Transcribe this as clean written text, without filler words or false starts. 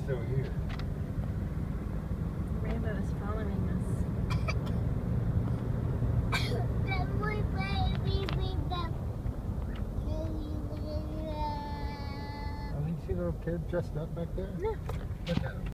still here. Rainbow is following us. Oh, you see a little kid dressed up back there? Yeah. Look at him.